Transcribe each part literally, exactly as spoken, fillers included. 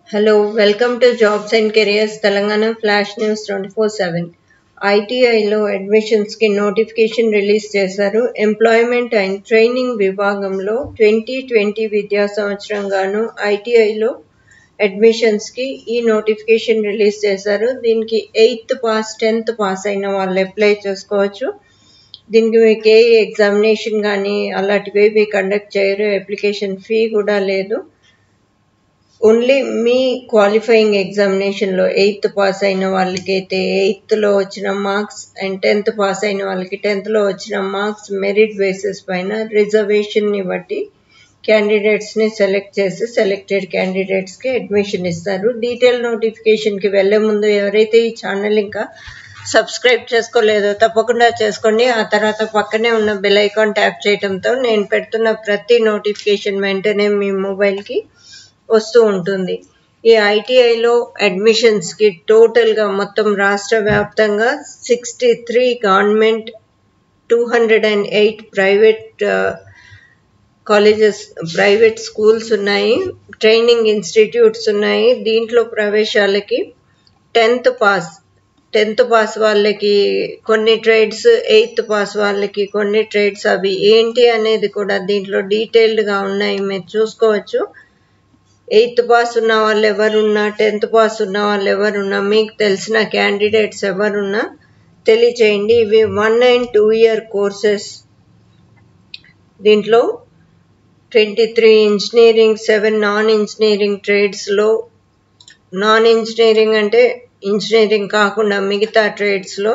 Hello, welcome to Jobs and Careers Telangana Flash News twenty-four seven. I T I లో admissions కి notification release చేశారు. Employment and training విభాగంలో twenty twenty విద్యా సంవత్సరం గాను I T I లో admissions కి ఈ నోటిఫికేషన్ రిలీజ్ చేశారు. దీనికి ఎయిత్ పాస్ టెన్త్ పాస్ అయిన వాళ్ళు అప్లై చేసుకోవచ్చు. దీనికి మీకు ఏ ఎగ్జామినేషన్ కానీ అలాంటివి కండక్ట్ చేయరు. అప్లికేషన్ ఫీ కూడా లేదు. ఓన్లీ మీ క్వాలిఫైయింగ్ ఎగ్జామినేషన్లో ఎయిత్ పాస్ అయిన వాళ్ళకైతే ఎయిత్లో వచ్చిన మార్క్స్ అండ్ టెన్త్ పాస్ అయిన వాళ్ళకి టెన్త్లో వచ్చిన మార్క్స్ మెరిట్ బేసిస్ పైన రిజర్వేషన్ని బట్టి క్యాండిడేట్స్ని సెలెక్ట్ చేసి సెలెక్టెడ్ క్యాండిడేట్స్కి అడ్మిషన్ ఇస్తారు. డీటెయిల్ నోటిఫికేషన్కి వెళ్ళే ముందు ఎవరైతే ఈ ఛానల్ ఇంకా సబ్స్క్రైబ్ చేసుకోలేదో తప్పకుండా చేసుకోండి. ఆ తర్వాత పక్కనే ఉన్న బెల్ ఐకాన్ ట్యాప్ చేయడంతో నేను పెడుతున్న ప్రతి నోటిఫికేషన్ వెంటనే మీ మొబైల్కి వస్తూ ఉంటుంది. ఈ I T I లో అడ్మిషన్స్కి టోటల్గా మొత్తం రాష్ట్ర వ్యాప్తంగా sixty three government two hundred and eight private colleges private schools ఉన్నాయి, ట్రైనింగ్ ఇన్స్టిట్యూట్స్ ఉన్నాయి. దీంట్లో ప్రవేశాలకి టెన్త్ పాస్ టెన్త్ పాస్ వాళ్ళకి కొన్ని ట్రేడ్స్, ఎయిత్ పాస్ వాళ్ళకి కొన్ని ట్రేడ్స్, అవి ఏంటి అనేది కూడా దీంట్లో డీటెయిల్డ్గా ఉన్నాయి, మీరు చూసుకోవచ్చు. ఎయిత్ పాస్ ఉన్న వాళ్ళు ఎవరున్నా, టెన్త్ పాస్ ఉన్న వాళ్ళు ఎవరున్నా, మీకు తెలిసిన క్యాండిడేట్స్ ఎవరున్నా తెలియచేయండి. ఇవి one and two year courses. దీంట్లో twenty three engineering, seven non engineering ట్రేడ్స్లో, నాన్ ఇంజనీరింగ్ అంటే ఇంజనీరింగ్ కాకుండా మిగతా ట్రేడ్స్లో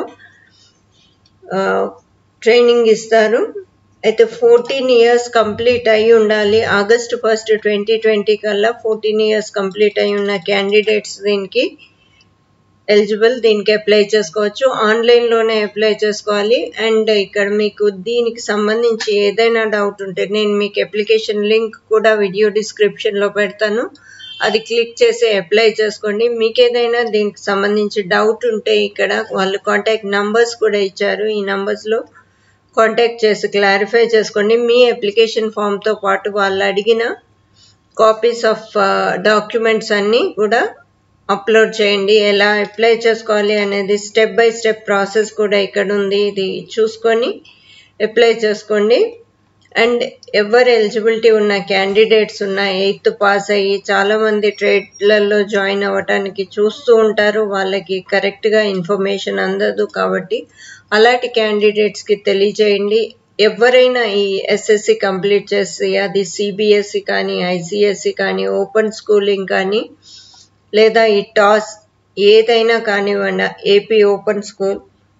ట్రైనింగ్ ఇస్తారు. అయితే ఫోర్టీన్ ఇయర్స్ కంప్లీట్ అయి ఉండాలి. ఆగస్టు ఫస్ట్ ట్వంటీ ట్వంటీ కల్లా ఫోర్టీన్ ఇయర్స్ కంప్లీట్ అయి ఉన్న క్యాండిడేట్స్ దీనికి ఎలిజిబుల్, దీనికి అప్లై చేసుకోవచ్చు. ఆన్లైన్లోనే అప్లై చేసుకోవాలి. అండ్ ఇక్కడ మీకు దీనికి సంబంధించి ఏదైనా డౌట్ ఉంటే నేను మీకు అప్లికేషన్ లింక్ కూడా వీడియో డిస్క్రిప్షన్లో పెడతాను, అది క్లిక్ చేసి అప్లై చేసుకోండి. మీకు ఏదైనా దీనికి సంబంధించి డౌట్ ఉంటే ఇక్కడ వాళ్ళు కాంటాక్ట్ నంబర్స్ కూడా ఇచ్చారు. ఈ నంబర్స్లో కాంటాక్ట్ చేసి క్లారిఫై చేసుకోండి. మీ అప్లికేషన్ ఫామ్తో పాటు వాళ్ళు అడిగిన కాపీస్ ఆఫ్ డాక్యుమెంట్స్ అన్నీ కూడా అప్లోడ్ చేయండి. ఎలా అప్లై చేసుకోవాలి అనేది స్టెప్ బై స్టెప్ ప్రాసెస్ కూడా ఇక్కడ ఉంది, ఇది చూసుకొని అప్లై చేసుకోండి. అండ్ ఎవరు ఎలిజిబిలిటీ ఉన్న క్యాండిడేట్స్ ఉన్న ఎయిత్ పాస్ అయ్యి చాలామంది ట్రేడ్లలో జాయిన్ అవ్వటానికి చూస్తూ ఉంటారు, వాళ్ళకి కరెక్ట్గా ఇన్ఫర్మేషన్ అందదు. కాబట్టి అలాంటి క్యాండిడేట్స్కి తెలియజేయండి. ఎవరైనా ఈ ఎస్ఎస్సి కంప్లీట్ చేసి అది సిబిఎస్సి కానీ, ఐసిఎస్సి కానీ, ఓపెన్ స్కూలింగ్ కానీ, లేదా ఈ టాస్ ఏదైనా కానివ్వండి, ఏపీ ఓపెన్ స్కూల్,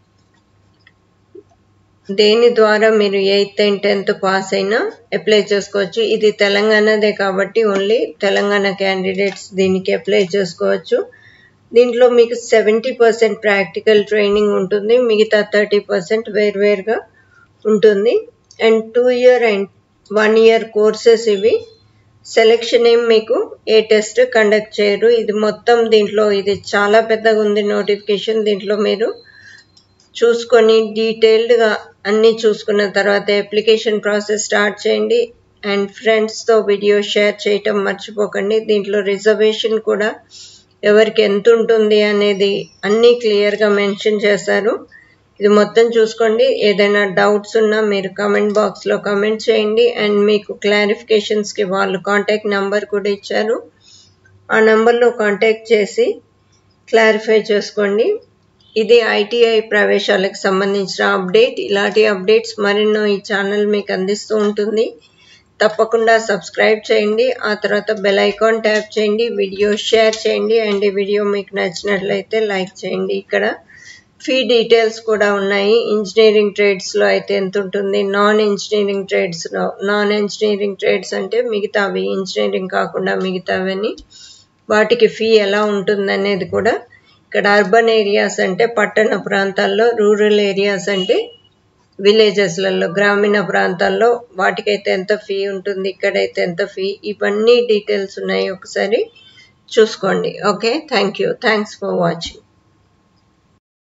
దేని ద్వారా మీరు ఎయిత్ అండ్ టెన్త్ పాస్ అయినా అప్లై చేసుకోవచ్చు. ఇది తెలంగాణదే కాబట్టి ఓన్లీ తెలంగాణ క్యాండిడేట్స్ దీనికి అప్లై చేసుకోవచ్చు. దీంట్లో మీకు సెవెంటీ పర్సెంట్ ప్రాక్టికల్ ట్రైనింగ్ ఉంటుంది, మిగతా థర్టీ పర్సెంట్ వేర్వేరుగా ఉంటుంది. And two year and one year courses ఇవి. సెలెక్షన్ ఏం మీకు ఏ టెస్ట్ కండక్ట్ చేయరు. ఇది మొత్తం దీంట్లో ఇది చాలా పెద్దగా ఉంది నోటిఫికేషన్. దీంట్లో మీరు చూసుకొని డీటెయిల్డ్గా అన్నీ చూసుకున్న తర్వాత అప్లికేషన్ ప్రాసెస్ స్టార్ట్ చేయండి. అండ్ ఫ్రెండ్స్తో వీడియో షేర్ చేయటం మర్చిపోకండి. దీంట్లో రిజర్వేషన్ కూడా ఎవరికి ఎంత ఉంటుంది అనేది అన్నీ క్లియర్గా మెన్షన్ చేశారు. ఇది మొత్తం చూసుకోండి. ఏదైనా డౌట్స్ ఉన్నా మీరు కమెంట్ బాక్స్లో కమెంట్ చేయండి. అండ్ మీకు క్లారిఫికేషన్స్కి వాళ్ళు కాంటాక్ట్ నెంబర్ కూడా ఇచ్చారు, ఆ నెంబర్లో కాంటాక్ట్ చేసి క్లారిఫై చేసుకోండి. ఇది I T I ప్రవేశాలకు సంబంధించిన అప్డేట్. ఇలాంటి అప్డేట్స్ మరెన్నో ఈ ఛానల్ మీకు అందిస్తూ ఉంటుంది. తప్పకుండా సబ్స్క్రైబ్ చేయండి, ఆ తర్వాత బెల్ ఐకాన్ ట్యాప్ చేయండి, వీడియో షేర్ చేయండి. అండ్ ఈ వీడియో మీకు నచ్చినట్లయితే లైక్ చేయండి. ఇక్కడ ఫీ డీటెయిల్స్ కూడా ఉన్నాయి. ఇంజనీరింగ్ ట్రేడ్స్లో అయితే ఎంత ఉంటుంది, నాన్ ఇంజనీరింగ్ ట్రేడ్స్లో, నాన్ ఇంజనీరింగ్ ట్రేడ్స్ అంటే మిగతావి, ఇంజనీరింగ్ కాకుండా మిగతావని, వాటికి ఫీ ఎలా ఉంటుందనేది కూడా ఇక్కడ. అర్బన్ ఏరియాస్ అంటే పట్టణ ప్రాంతాల్లో, రూరల్ ఏరియాస్ అంటే విలేజెస్లలో, గ్రామీణ ప్రాంతాల్లో వాటికైతే ఎంత ఫీ ఉంటుంది, ఇక్కడైతే ఎంత ఫీ, ఇవన్నీ డీటెయిల్స్ ఉన్నాయి, ఒకసారి చూసుకోండి. Okay, thank you, thanks for watching.